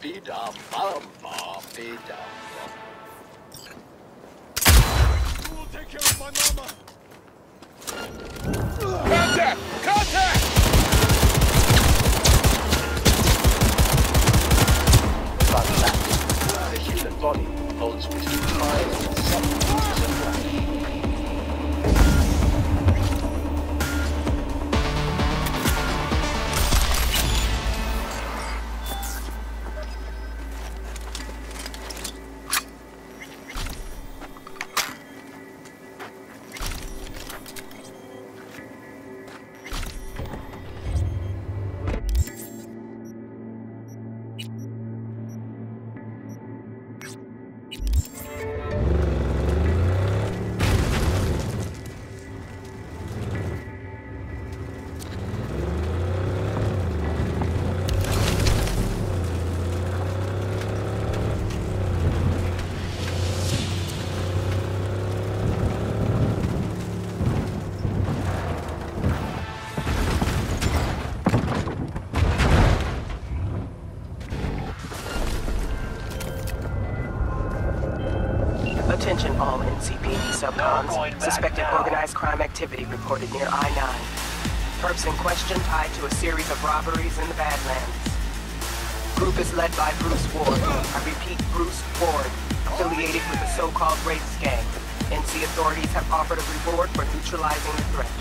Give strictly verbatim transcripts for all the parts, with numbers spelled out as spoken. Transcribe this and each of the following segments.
Bida bum bida. Who will take care of my mama? Contact! Contact! Fun fact, the human body holds between five and seven liters of blood. Attention all N C P D subcons. Suspected organized crime activity reported near I nine. Perps in question tied to a series of robberies in the Badlands. Group is led by Bruce Ward. I repeat, Bruce Ward, affiliated with the so-called Wraiths gang. N C authorities have offered a reward for neutralizing the threat.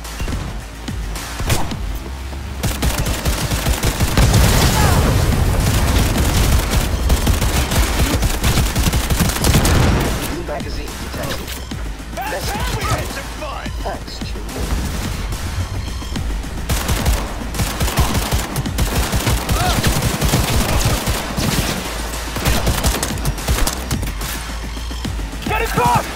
Magazine detected. That's how we had some fun! Thanks, Chewie. Get it caught!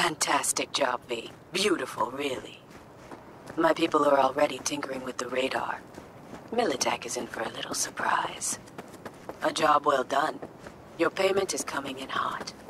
Fantastic job, V. Beautiful, really. My people are already tinkering with the radar. Militech is in for a little surprise. A job well done. Your payment is coming in hot.